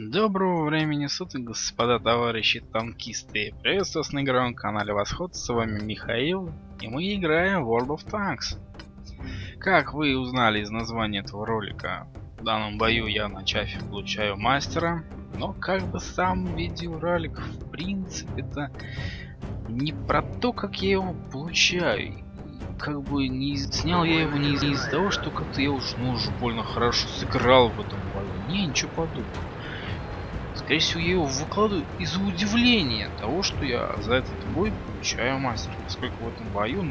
Доброго времени суток, господа товарищи танкисты. Приветствую вас на игровом канале Восход. С вами Михаил, и мы играем в World of Tanks. Как вы узнали из названия этого ролика, в данном бою я на чафе получаю мастера. Но как бы сам видеоролик в принципе-то не про то, как я его получаю. Как бы не снял я его не из-за того, что как-то я уж больно хорошо сыграл в этом бою. Не, ничего подобного. Скорее всего, я его выкладываю из-за удивления того, что я за этот бой получаю мастер. Поскольку в этом бою,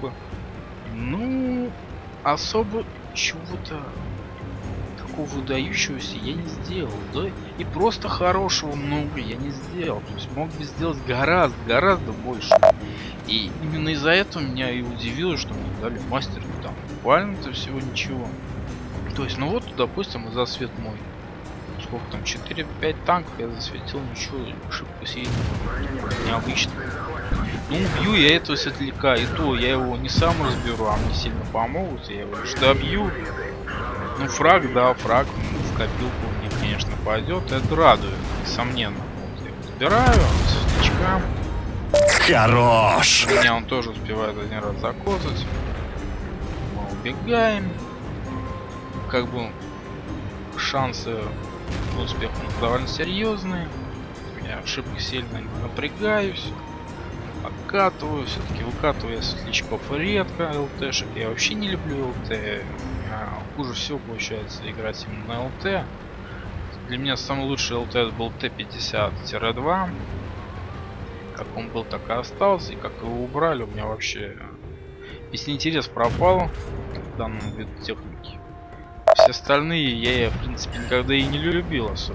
особо чего-то такого выдающегося я не сделал. Да? И просто хорошего много я не сделал. То есть мог бы сделать гораздо больше. И именно из-за этого меня и удивило, что мне дали мастер там буквально-то всего ничего. То есть, допустим, за свет мой. Сколько там, 4-5 танков я засветил, ничего, ошибка сильно необычно. Бью я этого светляка, и то я его не сам разберу, а мне сильно помогут, я его лишь добью. Фраг, фраг в копилку мне, конечно, пойдет, это радует, несомненно. Вот, я его забираю, светлячка. Хорош! Меня он тоже успевает один раз закозать. Мы убегаем. Как бы шансы успех довольно серьезные. Я ошибки сильно не напрягаюсь. Откатываю. Все-таки выкатываю я светлячков редко. ЛТшек я вообще не люблю ЛТ. Хуже всего получается играть именно на ЛТ. Для меня самый лучший ЛТ был Т-50-2. Как он был, так и остался. И как его убрали, у меня вообще весь интерес пропал к данному виду техники. Все остальные я, в принципе, никогда и не любил особо.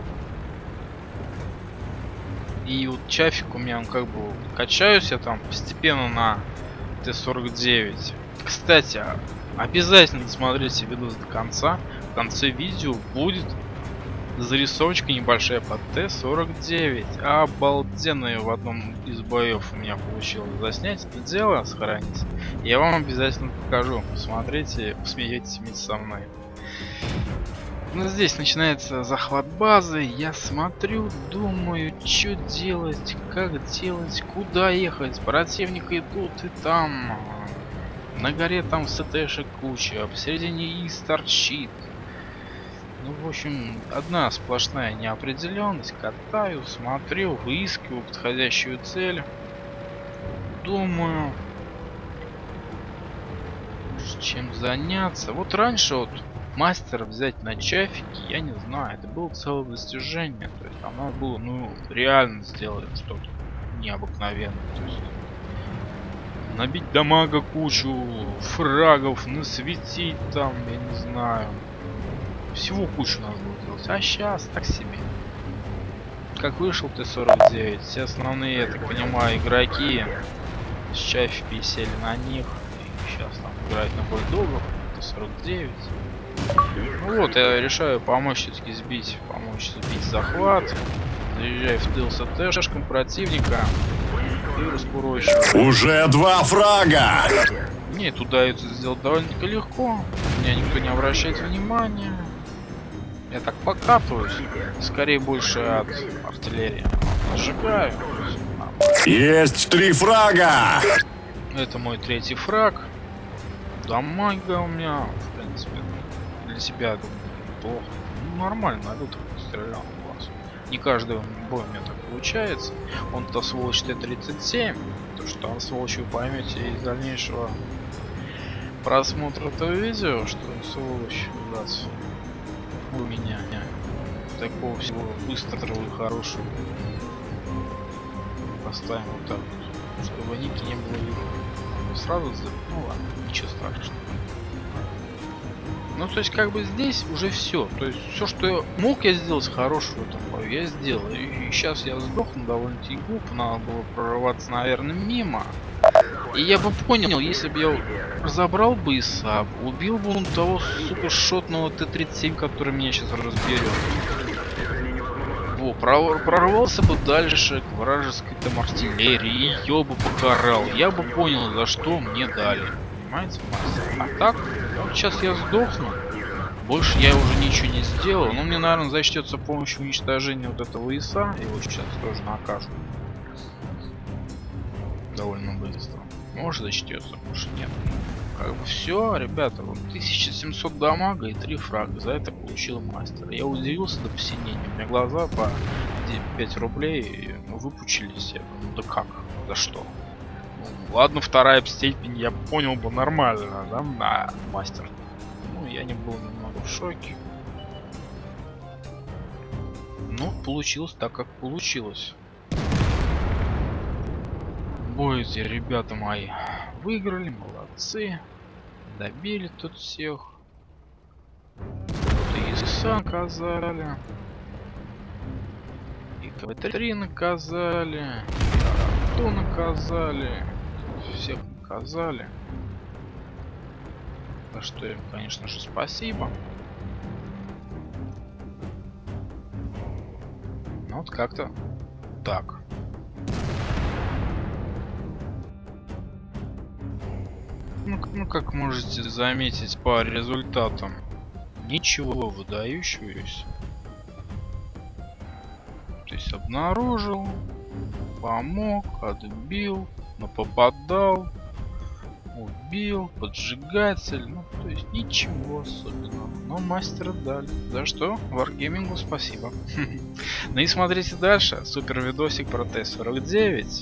И вот чафик у меня, он как бы качаюсь я там постепенно на Т-49. Кстати, обязательно смотрите видос до конца. В конце видео будет зарисовочка небольшая под Т-49. Обалденная, в одном из боев у меня получилось заснять это дело, сохранить. Я вам обязательно покажу. Посмотрите, посмеетесь вместе со мной. Здесь начинается захват базы. Я смотрю, думаю, что делать, как делать, куда ехать. Противник и тут, и там. На горе там СТшек куча, а посередине ИС торчит. В общем, одна сплошная неопределенность. Катаю, смотрю, выискиваю подходящую цель. Думаю, чем заняться. Вот раньше мастера взять на чафике, я не знаю, это было целое достижение. То есть оно было, реально сделать что-то необыкновенное. То есть набить дамага кучу, фрагов, насветить там, я не знаю. Всего кучу надо было делать. А сейчас так себе. Как вышел Т-49, все основные, я так понимаю, игроки с чафики сели на них. И сейчас там играют на бульдогов. Т-49. Я решаю помочь все-таки сбить захват. Заезжаю в тыл с Тшком противника и раскурочиваю. Уже 2 фрага! Не, туда это сделать довольно-таки легко. Меня никто не обращает внимания. Я так покатываюсь. Скорее больше от артиллерии. Сжигаю. Есть 3 фрага! Это мой 3-й фраг. Дамага у меня, в принципе, для себя, думаю, плохо. Нормально, на лютых стрелял класс. Не каждый бой у меня так получается. Он-то сволочь Т-37. То, что он сволочь, вы поймете из дальнейшего просмотра этого видео, что сволочь, раз у меня такого всего быстрого и хорошего. Поставим вот так вот, чтобы ники не было видно. Сразу ладно, ничего страшного. То есть как бы здесь уже все. То есть все, что я мог я сделать хорошего в этом бою, я сделал. И сейчас я сдохну довольно-таки глупо. Надо было прорываться, наверное, мимо. И я бы понял, если бы я разобрал бы ИСА, убил бы он того супершотного Т-37, который меня сейчас разберет. Прорвался бы дальше к вражеской там артиллерии, ее бы покарал. Я бы понял, за что мне дали. Понимаете, мастер? А так, вот сейчас я сдохну. Больше я уже ничего не сделал. Но мне, наверное, зачтется помощью уничтожения вот этого ИСа. Его сейчас тоже накажут. Довольно быстро. Может зачтется, может нет. Как бы все, ребята, вот 1700 дамага и 3 фрага. За это получил мастер. Я удивился до посинения. У меня глаза по 5 рублей выпучились. Я думаю, да как? За что? Ну, ладно, вторая степень, я понял бы нормально, да, на мастер. Ну, я не был немного в шоке. Ну, получилось так, как получилось. Бойте, ребята мои. Выиграли, молодцы. Добили тут всех. И ИСа наказали. И КВ-3 наказали. И Арту наказали. Всех наказали. За что им, конечно же, спасибо. Ну вот как-то так. Ну, как можете заметить по результатам, ничего выдающегося. То есть обнаружил, помог, отбил, но попадал, убил, поджигатель, ну то есть ничего особенного. Но мастера дали. За что? Wargaming спасибо. Ну и смотрите дальше. Супер видосик про Т-49.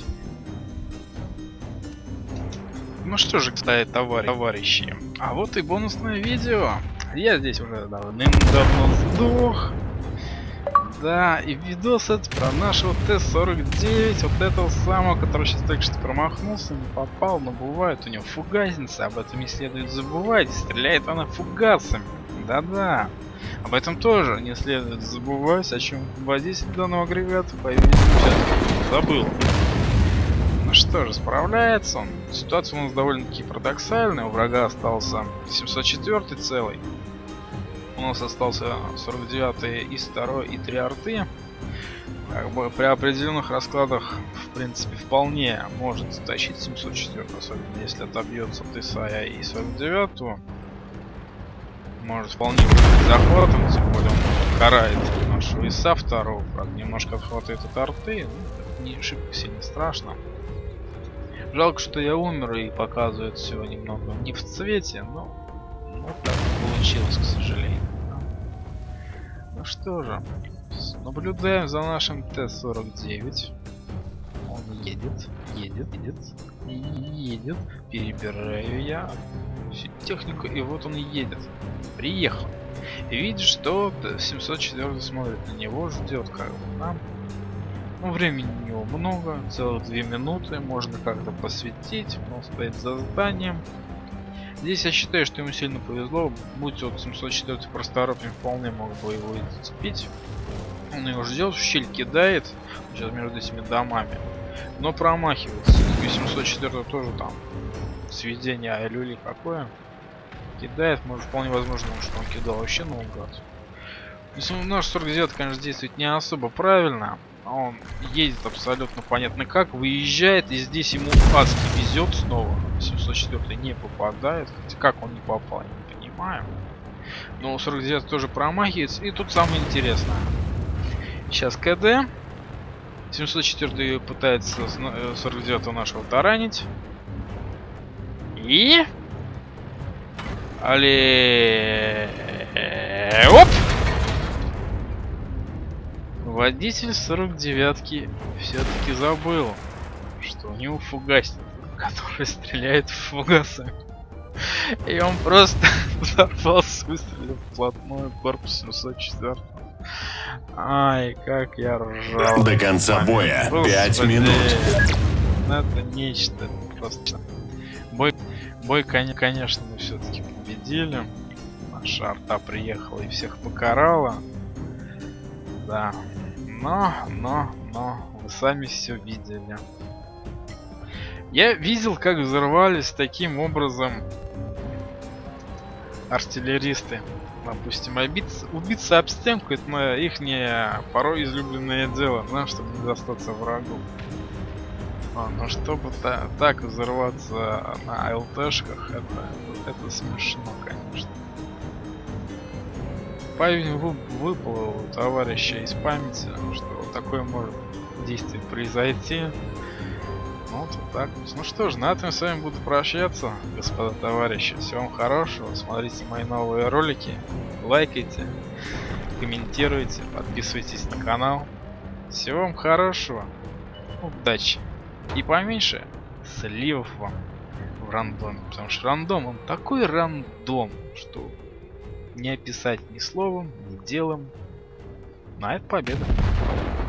Ну что же, кстати, товарищи. А вот и бонусное видео. Я здесь уже давным-давно сдох. Да, и видос это про нашего Т-49, вот этого самого, который сейчас только что промахнулся, не попал, но бывает у него фугасница, об этом не следует забывать, стреляет она фугасами, да-да, об этом тоже не следует забывать, о чем водитель данного агрегата, по-видимому, сейчас забыл. Ну что же, справляется он, ситуация у нас довольно-таки парадоксальная, у врага остался 704 целый. У нас остался 49 и 2 и 3 арты. Как бы при определенных раскладах, в принципе, вполне может затащить 704, особенно если отобьется от ИСа и 49. Может вполне быть захватом, тем более он карает нашего ИСа 2, правда, немножко отхватывает от арты, ну, не шибко сильно страшно. Жалко, что я умер и показывает все немного не в цвете, но вот так получилось, к сожалению. Ну что же, наблюдаем за нашим Т-49. Он едет. Перебираю я всю технику, и вот он едет. Приехал. И видишь, что 704 смотрит на него, ждет как бы нам. Ну, времени у него много, целых 2 минуты, можно как-то посветить, он стоит за зданием. Здесь я считаю, что ему сильно повезло, будь вот 704 просторопен, вполне мог бы его и зацепить. Он его ждет, в щель кидает, сейчас между этими домами, но промахивается. 704 тоже там сведение алюли какое. Кидает, может вполне возможно, что он кидал вообще наугад. Наш 49, конечно, действует не особо правильно. Он едет абсолютно понятно как, выезжает, и здесь ему адски везет снова. 704 не попадает, хотя как он не попал, я не понимаю. Но 49 тоже промахивается, и тут самое интересное. Сейчас КД. 704 пытается 49 нашего таранить. И... Оп! Водитель 49-ки все-таки забыл, что у него фугасник, который стреляет фугасами. И он просто взорвался, выстрелив вплотную к корпусу 704. Ай, как я ржал. До конца боя 5 минут. Это нечто, это просто. Бой, конечно, мы все-таки победили. Наша арта приехала и всех покарала. Да. Но, вы сами все видели. Я видел, как взорвались таким образом артиллеристы. Допустим, убиться об стенку — это их порой излюбленное дело, да, чтобы не достаться врагу. Но чтобы так взорваться на ЛТшках, это смешно, конечно. выпало у товарища из памяти, что вот такое может действие произойти. Вот так. Ну что ж, на этом с вами буду прощаться, господа товарищи. Всего вам хорошего. Смотрите мои новые ролики. Лайкайте, комментируйте, подписывайтесь на канал. Всего вам хорошего. Удачи. И поменьше сливов вам в рандоме. Потому что рандом, он такой рандом, что не описать ни словом, ни делом. На это победа.